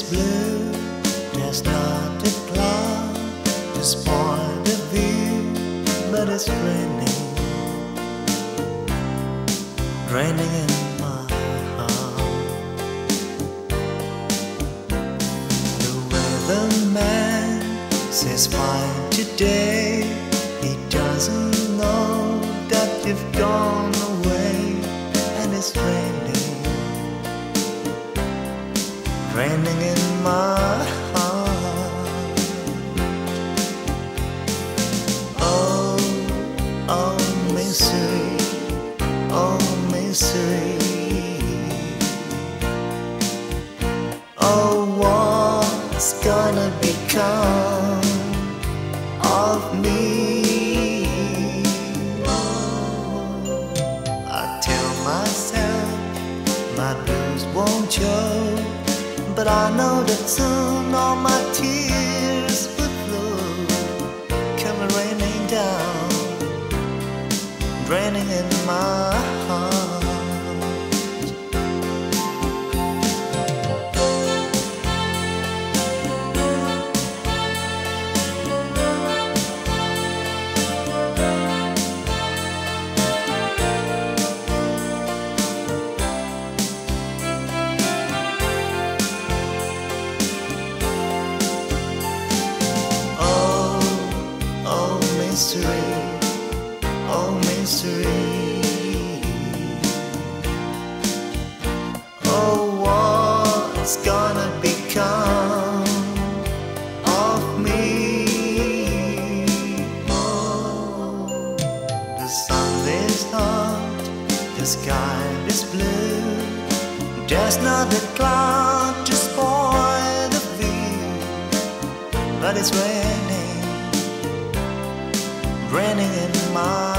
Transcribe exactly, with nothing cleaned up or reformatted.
blue. There's not a cloud to spoil the view, but it's raining, raining in my heart. The weatherman says fine today. He doesn't know that you've gone away, and it's raining, raining in my heart. Oh, oh misery, oh misery. Oh, what's gonna become of me? Oh, I tell myself my blues won't show, but I know that soon all my tears would flow, coming raining down, raining in my heart. Misery, oh misery. Oh, what's gonna become of me? Oh, the sun is hot, the sky is blue. There's not a cloud to spoil the view, but it's raining, raining in my